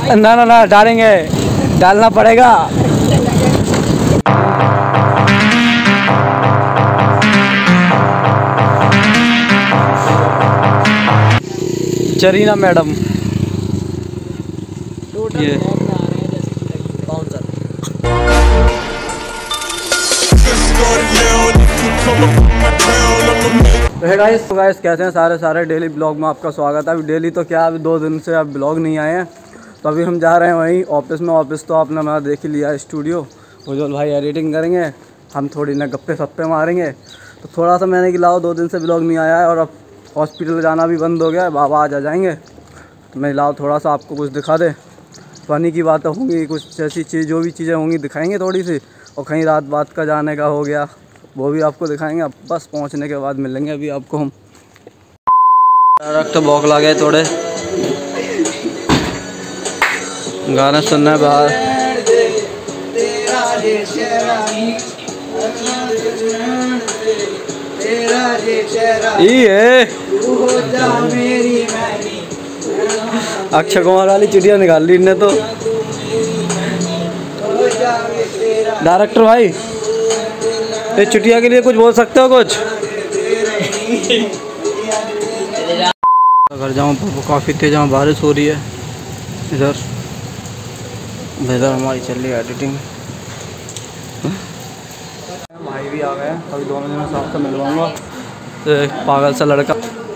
ना ना ना डालेंगे, डालना पड़ेगा। जरीना मैडम ये गाइस कैसे हैं सारे डेली ब्लॉग में आपका स्वागत है। अभी डेली तो क्या, अभी 2 दिन से अब ब्लॉग नहीं आए हैं, तो अभी हम जा रहे हैं वहीं ऑफिस में। ऑफिस तो आपने हमारा देख ही लिया, स्टूडियो। उज्ज्वल भाई एडिटिंग करेंगे, हम थोड़ी ना गप्पे सप्पे मारेंगे। तो थोड़ा सा मैंने कि लाओ 2 दिन से ब्लॉग नहीं आया है और अब हॉस्पिटल जाना भी बंद हो गया है, बाबा आज आ जाएंगे। तो मैं लाओ थोड़ा सा आपको कुछ दिखा दे। फनी की बातें होंगी, कुछ ऐसी चीज़ जो भी चीज़ें होंगी दिखाएंगे थोड़ी सी, और कहीं रात बात का जाने का हो गया वो भी आपको दिखाएंगे। अब बस पहुंचने के बाद मिलेंगे अभी आपको हम। डायरेक्ट तो भौंक लगे थोड़े, गाना सुनना है बाहर। ये अक्षय कुमार वाली चिड़िया निकाल ली इनने तो। डायरेक्टर भाई ये चुटिया के लिए कुछ बोल सकते हो कुछ? अगर जाऊँ काफ़ी तेज जहाँ बारिश हो रही है। इधर हमारी चल रही है एडिटिंग। भाई भी आ गए हैं, अभी 2 मिनट में साथ से मिलवाऊंगा। तो एक पागल सा लड़का।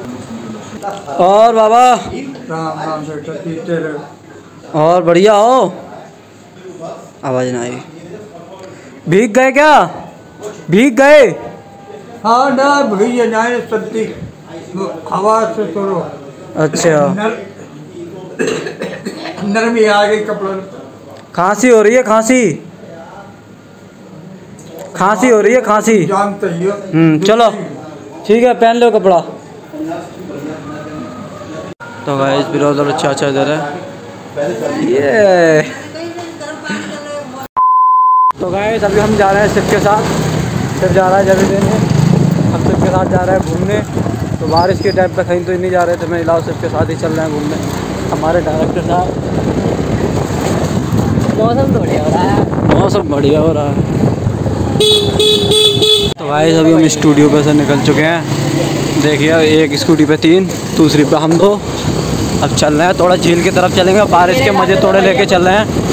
और बाबा राम और बढ़िया हो? आवाज़ ना आई। भीग गए क्या? भीग गए? हाँ ना भैया ना सकती हवा से करो। अच्छा अंदर भी आ गई कपड़ा। खांसी हो रही है, खांसी हो रही है, खांसी जानते ही हो। चलो ठीक है, पहन लो कपड़ा। तो गाइस बिरोदर चाचा इधर है ये। तो गाइस अभी हम जा रहे हैं शिव के साथ। शिव जा रहा है जब देने, हम शिव के साथ जा रहे हैं घूमने। तो बारिश के टाइम पे कहीं तो नहीं जा रहे थे, मैं इलाव शिव के साथ ही चल रहे हैं घूमने। हमारे डायरेक्टर साहब, मौसम बढ़िया हो रहा है, मौसम बढ़िया हो रहा है। तो गाइस अभी हम स्टूडियो पे से निकल चुके हैं। देखिए एक स्कूटी पे 3, दूसरी पे हम 2। अब चल रहे हैं थोड़ा झील की तरफ चलेंगे, बारिश के मज़े थोड़े लेके चल रहे हैं।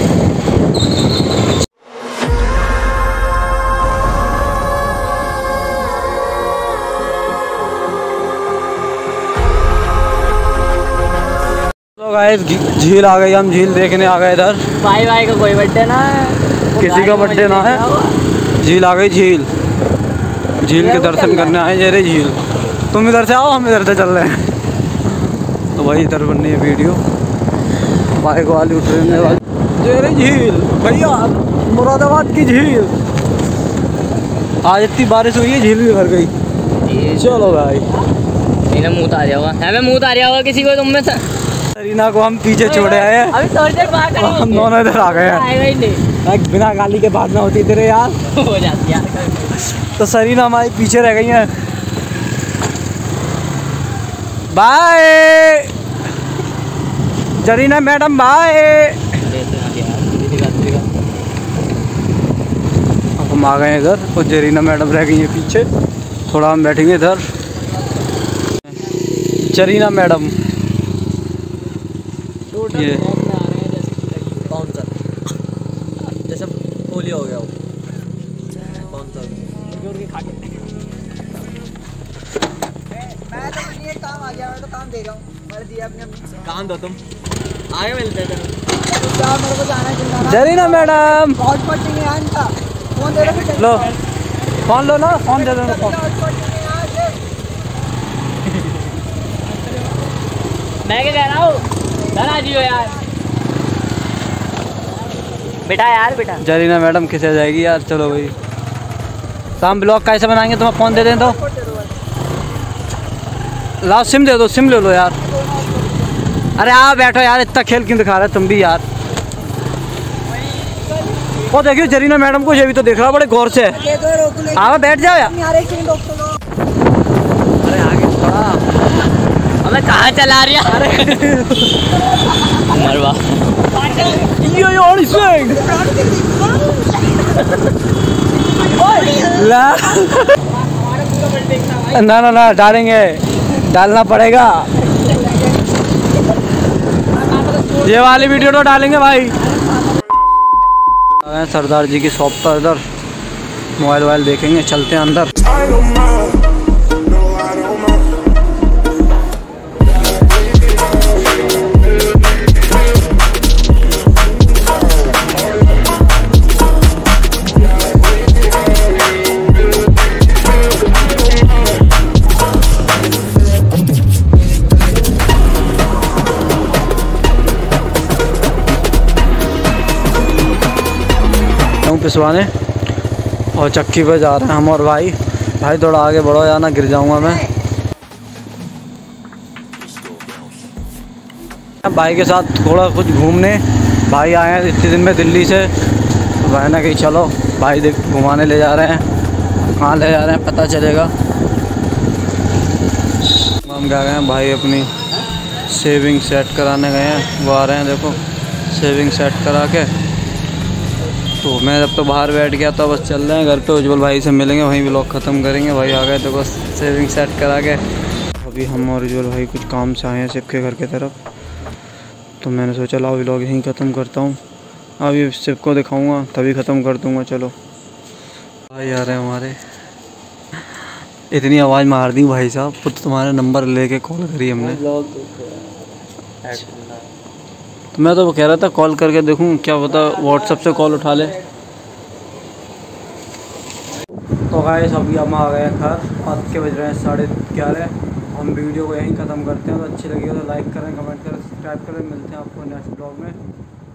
तो गाइस झील आ गई, हम झील देखने आ गए इधर। भाई का कोई बर्थडे ना है, किसी का बर्थडे ना है। झील आ गई, झील के दर्शन करने आए। जरे झील तुम इधर से आओ, हम इधर से चल रहे हैं। तो भाई इधर बननी है वीडियो, बाइक वाली उतरने वाली। जरे झील भैया, मुरादाबाद की झील। आज इतनी बारिश हुई है, झील भी भर गई। चलो भाई मुँह उतारिया हुआ है, मुँह उतारिया हुआ किसी को तुम में से। सरीना को हम पीछे छोड़े आए हैं, हम दोनों इधर आ गए हैं। बिना गाली के बात ना होती तेरे यार हो जाती है। तो सरीना हमारी पीछे रह गई हैं। Bye Zarina madam, bye. अब हम आ गए हैं इधर और जरीना मैडम रह गई हैं पीछे। थोड़ा हम बैठेंगे इधर। जरीना मैडम ये जैसे पोलियो हो गया वो। काम आ गया, मैं तो काम दे रहा हूँ। काम दो तुम, आगे मिलते हैं। मेरे को जाना है जरीना मैडम। हॉटस्पॉट चाहिए यार इनका, फोन दे दो। लो फोन लो ना, फोन दे दो ना, फोन। मैं क्या कह रहा हूँ, घर आ जियो यार बेटा, यार बेटा। जरीना मैडम किसे जाएगी यार। चलो भाई शाम ब्लॉग कैसे बनाएंगे? तुम्हें फ़ोन दे दें तो लाओ, सिम दे दो, सिम ले लो यार। अरे आओ बैठो यार, इतना खेल क्यों दिखा रहे तुम भी यार। वो देखियो जरीना मैडम को, ये भी तो देख रहा बड़े गौर से। आओ बैठ जाओ यार। अरे आगे थोड़ा, अबे कहाँ चला रही है? होगा। ना ना ना डालेंगे, डालना पड़ेगा। ये वाली वीडियो तो डालेंगे भाई। सरदार जी की शॉप पर इधर मोबाइल वोबाइल देखेंगे, चलते हैं अंदर। पिसवाने और चक्की पे जा रहे हैं हम और भाई। भाई थोड़ा आगे बढ़ो या ना गिर जाऊंगा मैं। भाई के साथ थोड़ा कुछ घूमने, भाई आए हैं इतने दिन में दिल्ली से, तो भाई ना कहीं चलो, भाई देख घुमाने ले जा रहे हैं। कहाँ ले जा रहे हैं पता चलेगा। हम क्या गए हैं भाई, अपनी सेविंग सेट कराने गए हैं। वो आ रहे हैं देखो, सेविंग सेट करा के। तो मैं जब तो बाहर बैठ गया था, बस चल रहे हैं घर पे। उज्जवल भाई से मिलेंगे, वहीं व्लॉग ख़त्म करेंगे। भाई आ गए तो बस सेविंग सेट करा के। अभी हम और उज्जवल भाई कुछ काम से आए हैं शिव के घर की तरफ, तो मैंने सोचा लाओ व्लॉग यहीं ख़त्म करता हूँ। अभी शिव को दिखाऊँगा तभी ख़त्म कर दूँगा। चलो भाई आ रहे हैं हमारे। इतनी आवाज़ मार दी भाई साहब, तो तुम्हारा नंबर लेके कॉल करी हमने। तो मैं तो वो कह रहा था कॉल करके देखूं, क्या पता व्हाट्सएप से कॉल उठा ले। तो गाइस अभी हम आ गए घर, रात के बज रहे हैं 11:30। हम वीडियो को यहीं ख़त्म करते हैं। तो अच्छी लगी हो तो लाइक करें, कमेंट करें, सब्सक्राइब करें। मिलते हैं आपको नेक्स्ट ब्लॉग में।